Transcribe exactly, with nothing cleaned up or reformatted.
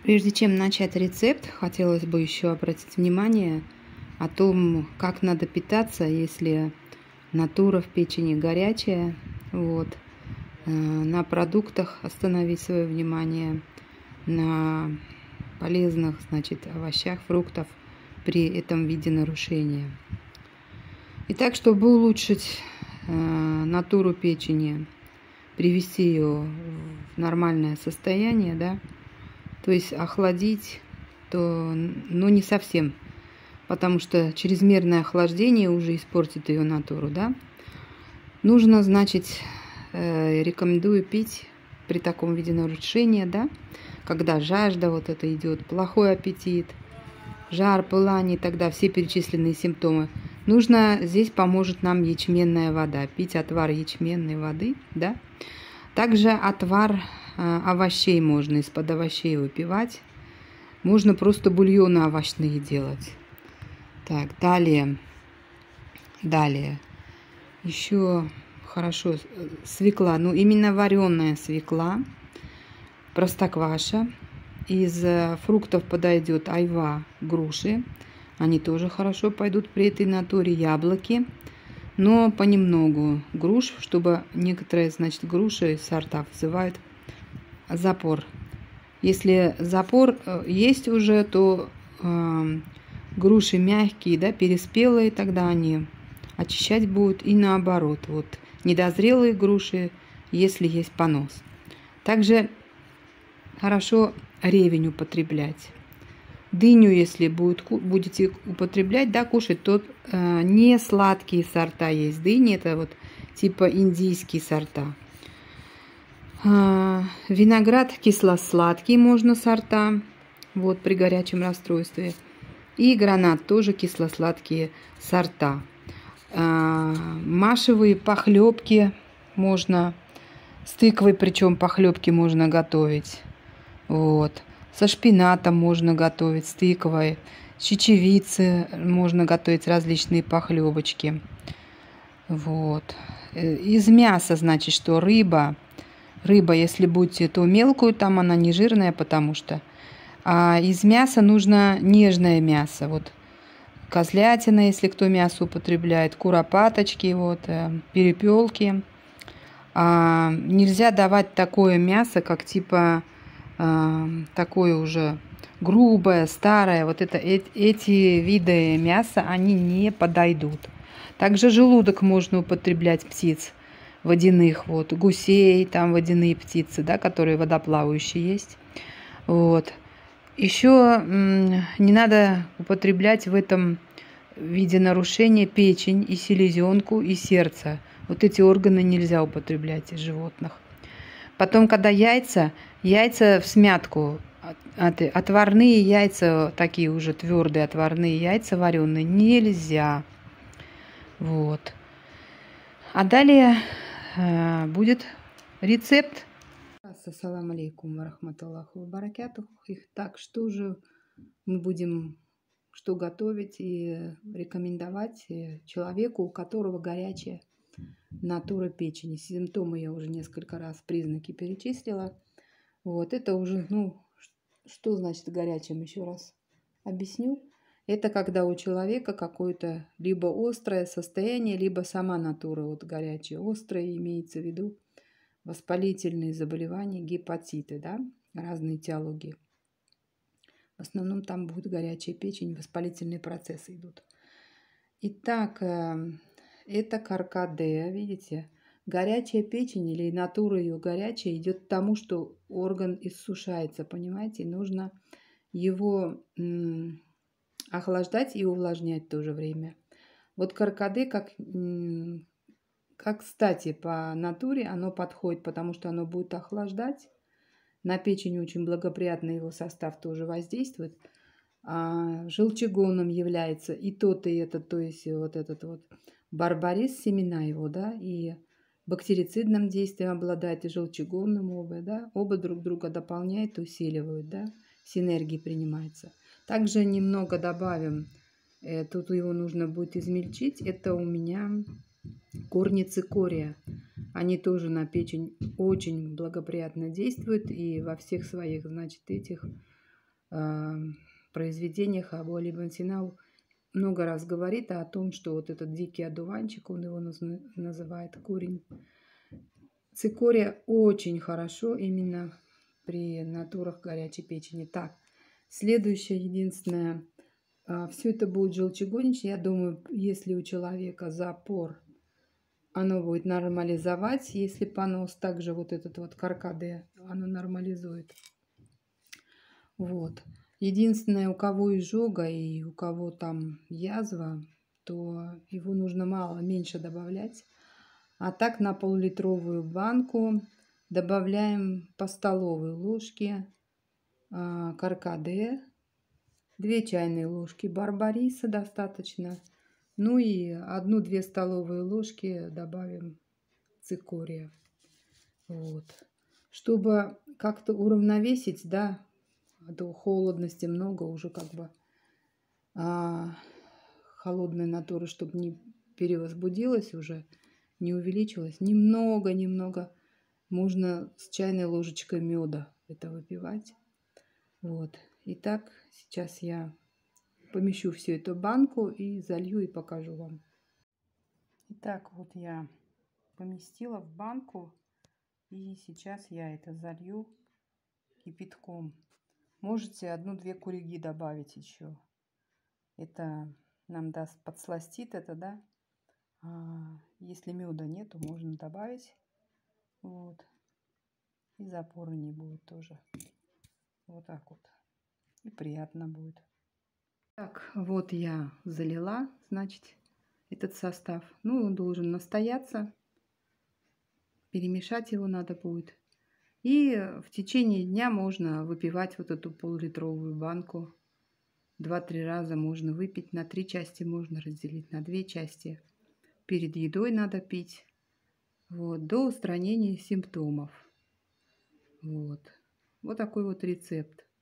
Прежде чем начать рецепт, хотелось бы еще обратить внимание о том, как надо питаться, если натура в печени горячая. Вот. На продуктах остановить свое внимание, на полезных, значит, овощах, фруктах при этом виде нарушения. Итак, чтобы улучшить э, натуру печени, привести ее в нормальное состояние, да, то есть охладить, то, ну, не совсем, потому что чрезмерное охлаждение уже испортит ее натуру, да. Нужно, значит, э, рекомендую пить при таком виде нарушения, да, когда жажда вот это идет, плохой аппетит, жар, пылание, тогда все перечисленные симптомы. Нужно, здесь поможет нам ячменная вода, пить отвар ячменной воды, да. Также отвар э, овощей можно из-под овощей выпивать. Можно просто бульоны овощные делать. Так, далее. Далее. Еще хорошо свекла. Ну, именно вареная свекла. Простокваша. Из фруктов подойдет айва, груши. Они тоже хорошо пойдут при этой натуре. Яблоки. Но понемногу груш, чтобы некоторые, значит, груши сорта вызывают запор. Если запор есть уже, то э, груши мягкие, да, переспелые, тогда они очищать будут, и наоборот. Вот недозрелые груши, если есть понос. Также хорошо ревень употреблять. Дыню, если будет, будете употреблять, да, кушать, то э, не сладкие сорта есть дыни, это вот типа индийские сорта. Э, виноград кисло-сладкий можно сорта, вот при горячем расстройстве. И гранат тоже кисло-сладкие сорта. Э, машевые похлебки можно, с тыквой, причем похлебки можно готовить. Вот. Со шпинатом можно готовить, с тыквой, с чечевицы можно готовить различные похлебочки. Вот. Из мяса, значит, что рыба. Рыба, если будете, то мелкую, там она не жирная, потому что. А из мяса нужно нежное мясо. Вот. Козлятина, если кто мясо употребляет, куропаточки, вот, перепелки. А нельзя давать такое мясо, как типа... такое уже грубое, старое, вот это, эти виды мяса, они не подойдут. Также желудок можно употреблять птиц водяных, вот, гусей, там водяные птицы, да, которые водоплавающие есть. Вот. Еще не надо употреблять в этом виде нарушения печень и селезенку и сердце. Вот эти органы нельзя употреблять из животных. Потом, когда яйца, яйца в смятку, отварные яйца, такие уже твердые отварные яйца вареные, нельзя. Вот. А далее э, будет рецепт. Ассаламу алейкум ва рахматуллахи ва баракатуху. Так, что же мы будем, что готовить и рекомендовать человеку, у которого горячая натура печени. Симптомы я уже несколько раз, признаки перечислила. Вот это уже, ну, что значит горячим, еще раз объясню. Это когда у человека какое-то либо острое состояние, либо сама натура вот горячая. Острое имеется в виду воспалительные заболевания, гепатиты, да, разные этиологии. В основном там будет горячая печень, воспалительные процессы идут. Итак, это каркаде, видите, горячая печень или натура ее горячая идет к тому, что орган иссушается, понимаете, нужно его м, охлаждать и увлажнять в то же время. Вот каркаде, как, м, как кстати, по натуре оно подходит, потому что оно будет охлаждать, на печень очень благоприятно его состав тоже воздействует. А желчегоном является и тот, и этот, то есть вот этот вот барбарис, семена его, да, и бактерицидным действием обладает, и желчегонным оба, да, оба друг друга дополняют, усиливают, да, синергии принимается. Также немного добавим, э, тут его нужно будет измельчить, это у меня корни цикория. Они тоже на печень очень благоприятно действуют, и во всех своих, значит, этих э, произведениях Абу-Али ибн Сина много раз говорит о том, что вот этот дикий одуванчик, он его называет корень цикория, очень хорошо именно при натурах горячей печени. Так, следующее, единственное, все это будет желчегонить. Я думаю, если у человека запор, оно будет нормализовать. Если понос, также вот этот вот каркаде, оно нормализует. Вот. Единственное, у кого изжога и у кого там язва, то его нужно мало, меньше добавлять. А так на пол-литровую банку добавляем по столовой ложке а, каркаде, две чайные ложки барбариса достаточно, ну и одну-две столовые ложки добавим цикория. Вот. Чтобы как-то уравновесить, да, а то холодности много уже как бы а, холодной натуры, чтобы не перевозбудилась уже, не увеличилась. Немного-немного можно с чайной ложечкой меда это выпивать. Вот. Итак, сейчас я помещу всю эту банку и залью и покажу вам. Итак, вот я поместила в банку, и сейчас я это залью кипятком. Можете одну-две куриги добавить еще. Это нам даст, подсластит это, да. А если меда нету, можно добавить. Вот. И запора не будет тоже. Вот так вот. И приятно будет. Так, вот я залила, значит, этот состав. Ну, он должен настояться. Перемешать его надо будет. И в течение дня можно выпивать вот эту пол-литровую банку. Два-три раза можно выпить. На три части можно разделить, на две части. Перед едой надо пить. Вот, до устранения симптомов. Вот. Вот такой вот рецепт.